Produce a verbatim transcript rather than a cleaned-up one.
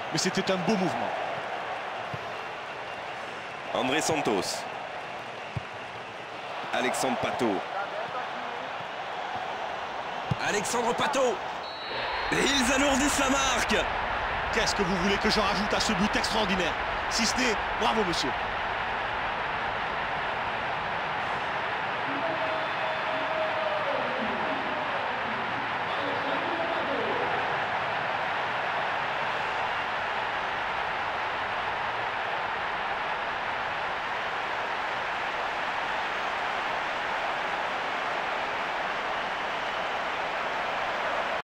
mais c'était un beau mouvement. André Santos. Alexandre Pato. Alexandre Pato. Et ils alourdissent la marque. Qu'est-ce que vous voulez que je rajoute à ce but extraordinaire? Si ce n'est, bravo monsieur.